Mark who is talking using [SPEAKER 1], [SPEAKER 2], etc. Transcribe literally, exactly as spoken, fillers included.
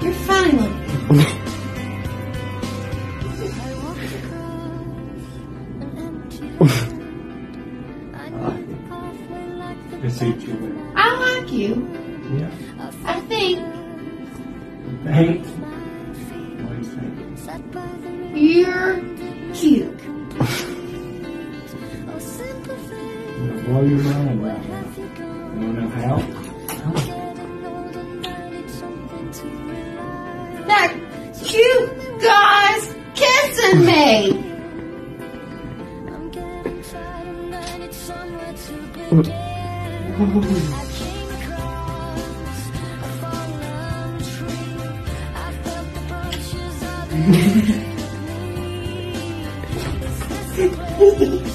[SPEAKER 1] You're funny looking.
[SPEAKER 2] I see you.
[SPEAKER 1] I like you.
[SPEAKER 2] Yeah.
[SPEAKER 1] I think
[SPEAKER 2] Hey. What do you think?
[SPEAKER 1] you're cute.
[SPEAKER 2] I'm gonna blow your mind right now. You wanna know how?
[SPEAKER 1] That cute guy's kissing me.
[SPEAKER 2] Mm-hmm.